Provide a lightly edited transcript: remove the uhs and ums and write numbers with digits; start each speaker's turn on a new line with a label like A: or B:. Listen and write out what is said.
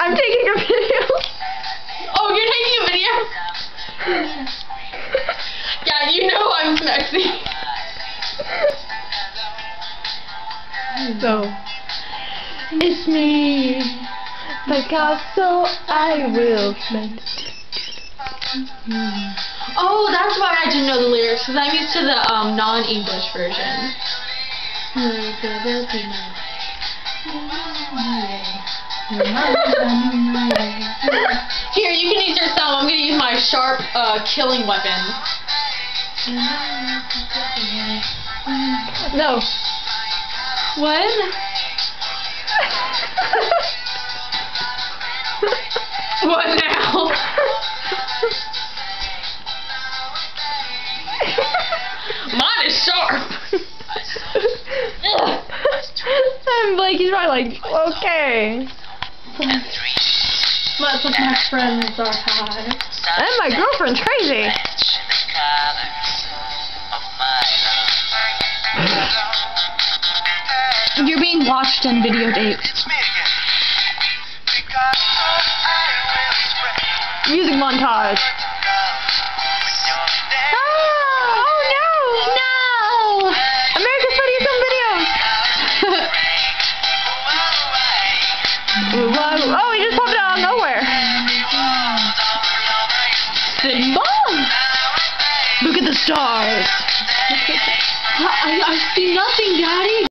A: I'm taking a video.
B: Oh, you're taking a video? Yeah, you know I'm sexy.
A: So, it's me, Picasso, I will spend.
B: Oh, that's why I didn't know the lyrics, because I'm used to the non-English version. Here, you can use your thumb. I'm going to use my sharp killing weapon.
A: No.
B: What? What now? Mine is sharp.
A: And Blakey's probably like, okay.
B: Lots of my friends are high.
A: And my girlfriend's crazy.
B: You're being watched and videotaped.
A: Music montage. Oh no!
B: No!
A: America's Funniest Home Videos! Oh, he just popped out of nowhere.
B: Mom!
A: Look at the stars.
B: I see nothing, Daddy.